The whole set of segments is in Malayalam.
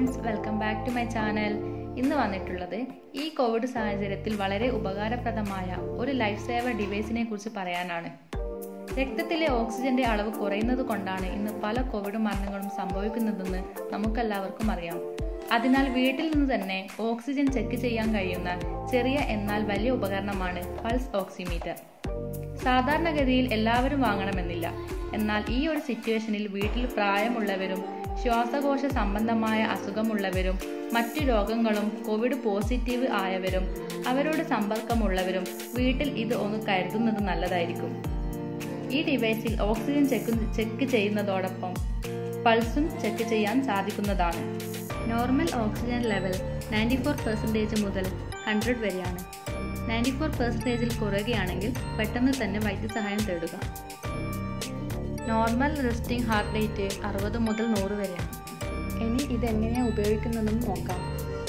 Friends, welcome back to my channel. ഇന്ന് വന്നിട്ടുള്ളത് ഈ കോവിഡ് സാഹചര്യത്തിൽ വളരെ ഉപകാരപ്രദമായ ഒരു ലൈഫ് സേവർ ഡിവൈസിനെ കുറിച്ച് പറയാനാണ്. രക്തത്തിലെ ഓക്സിജന്റെ അളവ് കുറയുന്നത് കൊണ്ടാണ് ഇന്ന് പല കോവിഡ് മരണങ്ങളും സംഭവിക്കുന്നതെന്ന് നമുക്കെല്ലാവർക്കും അറിയാം. അതിനാൽ വീട്ടിൽ നിന്ന് തന്നെ ഓക്സിജൻ ചെക്ക് ചെയ്യാൻ കഴിയുന്ന ചെറിയ എന്നാൽ വലിയ ഉപകരണമാണ് പൾസ് ഓക്സിമീറ്റർ. സാധാരണഗതിയിൽ എല്ലാവരും വാങ്ങണമെന്നില്ല. എന്നാൽ ഈ ഒരു സിറ്റുവേഷനിൽ വീട്ടിൽ പ്രായമുള്ളവരും ശ്വാസകോശ സംബന്ധമായ അസുഖമുള്ളവരും മറ്റു രോഗങ്ങളും കോവിഡ് പോസിറ്റീവ് ആയവരും അവരോട് സമ്പർക്കമുള്ളവരും വീട്ടിൽ ഇത് ഒന്ന് കരുതുന്നത് നല്ലതായിരിക്കും. ഈ ഡിവൈസിൽ ഓക്സിജൻ ചെക്ക് ചെയ്യുന്നതോടൊപ്പം പൾസും ചെക്ക് ചെയ്യാൻ സാധിക്കുന്നതാണ്. നോർമൽ ഓക്സിജൻ ലെവൽ 94% മുതൽ 100 വരെയാണ്. 94%-ൽ കുറയുകയാണെങ്കിൽ പെട്ടെന്ന് തന്നെ വൈദ്യസഹായം തേടുക. നോർമൽ റെസ്റ്റിംഗ് ഹാർട്ട് റേറ്റ് 60 മുതൽ 100 വരെയാണ്. ഇനി ഇതെങ്ങനെയാണ് ഉപയോഗിക്കുന്നതെന്ന് നോക്കാം.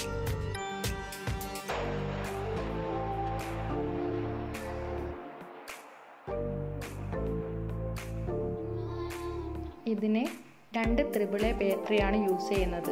ഇതിന് 2 AAA ബാറ്ററിയാണ് യൂസ് ചെയ്യുന്നത്.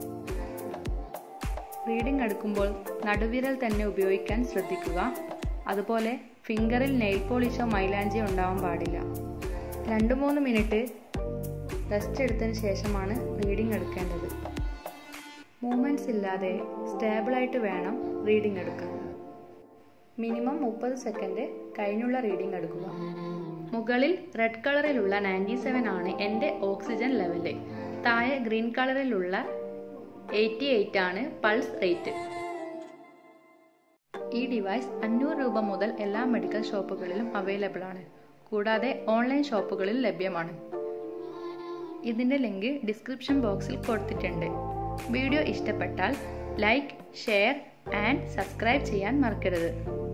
റീഡിംഗ് എടുക്കുമ്പോൾ നടുവിരൽ തന്നെ ഉപയോഗിക്കാൻ ശ്രദ്ധിക്കുക. അതുപോലെ ഫിംഗറിൽ നെയിൽ പോളിഷോ മൈലാഞ്ചിയോ ഉണ്ടാവാൻ പാടില്ല. 2-3 മിനിറ്റ് റെസ്റ്റ് എടുത്തതിന് ശേഷമാണ് റീഡിംഗ് എടുക്കേണ്ടത്. മൂവ്മെൻറ്റ്സ് ഇല്ലാതെ സ്റ്റേബിളായിട്ട് വേണം റീഡിംഗ് എടുക്കാൻ. മിനിമം 30 സെക്കൻഡ് കഴിഞ്ഞുള്ള റീഡിംഗ് എടുക്കുക. മുകളിൽ റെഡ് കളറിലുള്ള 97 ആണ് എൻ്റെ ഓക്സിജൻ ലെവല്. താഴെ ഗ്രീൻ കളറിലുള്ള 88 ആണ് പൾസ് റേറ്റ്. ഈ ഡിവൈസ് 500 രൂപ മുതൽ എല്ലാ മെഡിക്കൽ ഷോപ്പുകളിലും അവൈലബിൾ ആണ്. കൂടാതെ ഓൺലൈൻ ഷോപ്പുകളിൽ ലഭ്യമാണ്. ഇതിൻ്റെ ലിങ്ക് ഡിസ്ക്രിപ്ഷൻ ബോക്സിൽ കൊടുത്തിട്ടുണ്ട്. വീഡിയോ ഇഷ്ടപ്പെട്ടാൽ ലൈക്ക്, ഷെയർ ആൻഡ് സബ്സ്ക്രൈബ് ചെയ്യാൻ മറക്കരുത്.